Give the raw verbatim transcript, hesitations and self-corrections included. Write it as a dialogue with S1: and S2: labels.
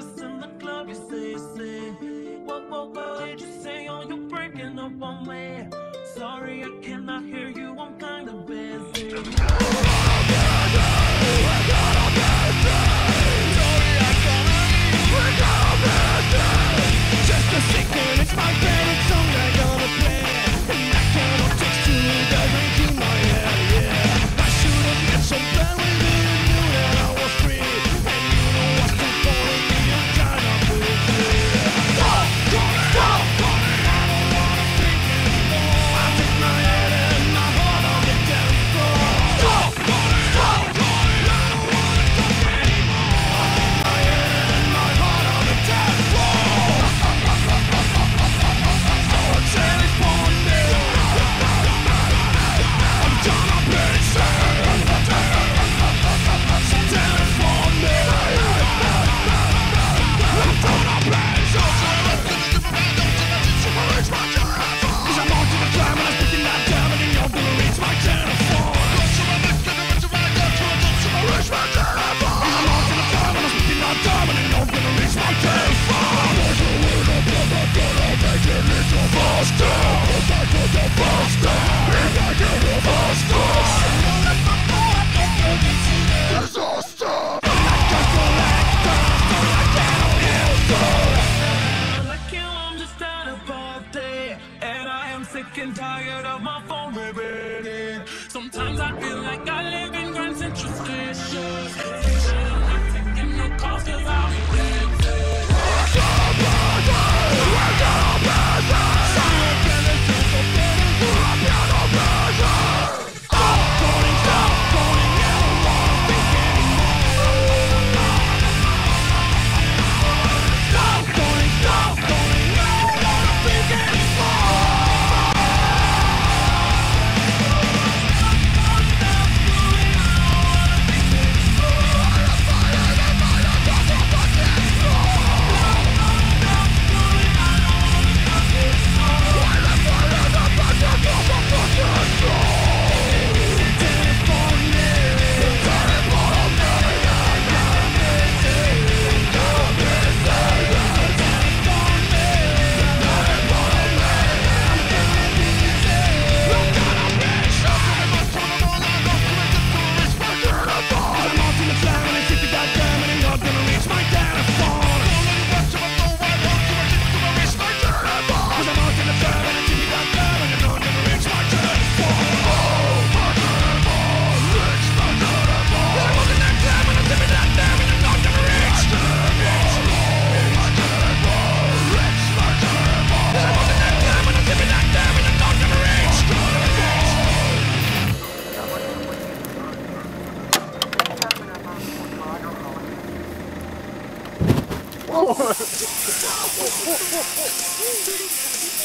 S1: us in the club, you say, say. What, what, what did you say? Oh, you're breaking up on me. Sorry, I cannot hear you, I'm kinda busy. Just a second, it's my favorite song I'm gonna play. And I cannot text you, it doesn't keep my head, yeah. I should have met some plan with you, knew that I was free. And you know what's still calling me, I'm kinda busy. Stop, stop, stop, stop. I don't wanna think anymore. I take my head and my heart on the dance floor. Stop, stop, stop, stop. I don't wanna talk anymore. I take my head and my heart on the dance floor. Sick and tired of my phone ringing. Sometimes I feel like I live in Grand Central Station. I'm not taking no calls 'cause I'll be dead. Oh.